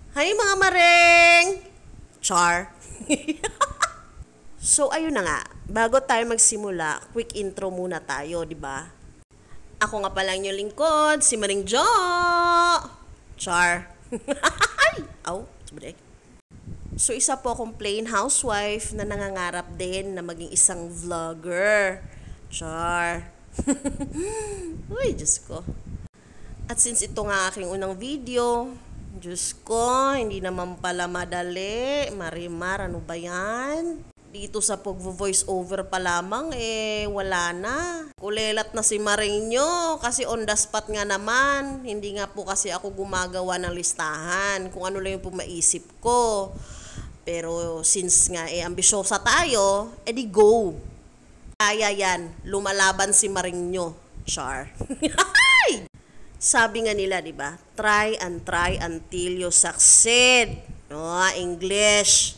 Hi mga mareng! Char! So ayun na nga, bago tayo magsimula, quick intro muna tayo, di ba? Ako nga pala yung lingkod, si Maring Jo! Char! Aw, sabi. So isa po akong plain housewife na nangangarap din na maging isang vlogger. Char! Uy, Diyos ko. At since ito nga aking unang video, Diyos ko, hindi naman pala madali. Marimar, ano ba yan? Dito sa pag-voice over pa lamang, wala na. Kulelat na si Maring nyo kasi on the spot nga naman. Hindi nga po kasi ako gumagawa ng listahan kung ano lang yung maisip ko. Pero since nga ambisyosa tayo, edi go. Kaya yan, lumalaban si Maring nyo. Char. Sabi nga nila, di ba? Try until you succeed. English.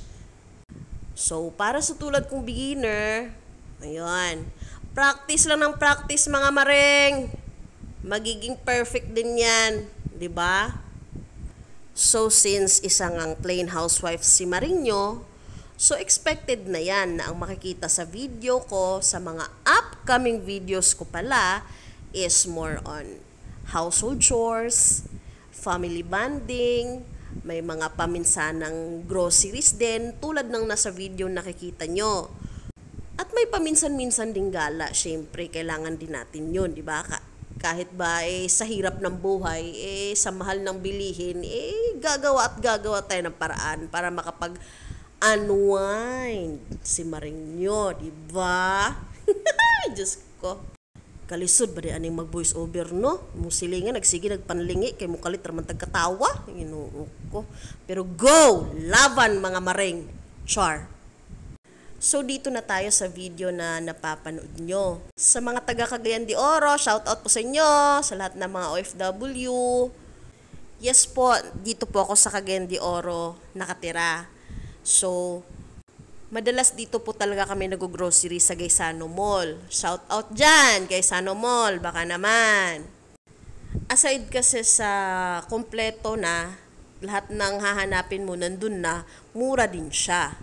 So, para sa tulad kong beginner, ayun, practice lang ng practice mga mareng. Magiging perfect din yan, di ba? So, since isang ang plain housewife si Maring nyo, so expected na yan na ang makikita sa video ko, sa mga upcoming videos ko pala, is more on household chores, family bonding, may mga paminsanang groceries din tulad ng nasa video nakikita nyo. At may paminsan-minsan ding gala, syempre kailangan din natin yun, di ba? Kahit ba sa hirap ng buhay, sa mahal ng bilihin, gagawa tayo ng paraan para makapag-unwind si Maring nyo, di ba? Diyos ko. Kalisod ba di aning mag-voice over, no? Musilingan, nagpanlingi, kay mukalit raman tagkatawa. Inuuk ko. Pero go! Laban, mga mareng! Char! So, dito na tayo sa video na napapanood nyo. Sa mga taga Cagayan de Oro, shout out po sa inyo, sa lahat ng mga OFW. Yes po, dito po ako sa Cagayan de Oro nakatira. So, madalas dito po talaga kami nag-grocery sa Gaisano Mall. Shout out dyan, Gaisano Mall, baka naman. Aside kasi sa kompleto na, lahat ng hahanapin mo nandun na, mura din siya.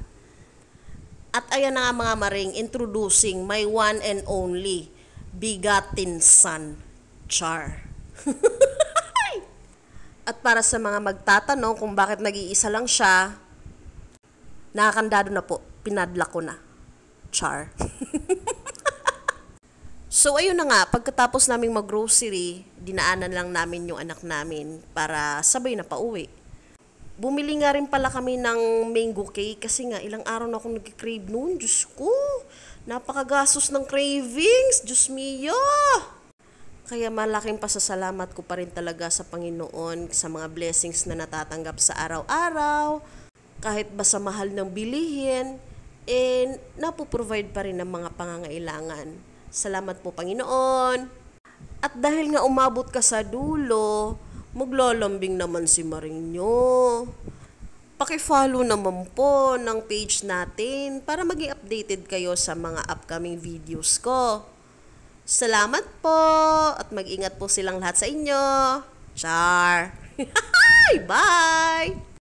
At ayan na nga mga maring, introducing my one and only bigatin son, Char. At para sa mga magtatanong kung bakit nag-iisa lang siya, nakakandado na po, pinadla ko na. Char. So, ayun na nga, pagkatapos naming mag-grocery, dinaanan lang namin yung anak namin para sabay na pauwi. Bumili nga rin pala kami ng mango cake kasi nga ilang araw na akong nag-crave noon. Diyos ko, napakagastos ng cravings. Diyos mio. Kaya malaking pasasalamat ko pa rin talaga sa Panginoon sa mga blessings na natatanggap sa araw-araw. Kahit ba sa mahal ng bilihin, napoprovide pa rin ng mga pangangailangan. Salamat po, Panginoon. At dahil nga umabot ka sa dulo, maglalambing naman si Maring nyo. Paki-follow naman po ng page natin para maging updated kayo sa mga upcoming videos ko. Salamat po at mag-ingat po silang lahat sa inyo. Char! Bye!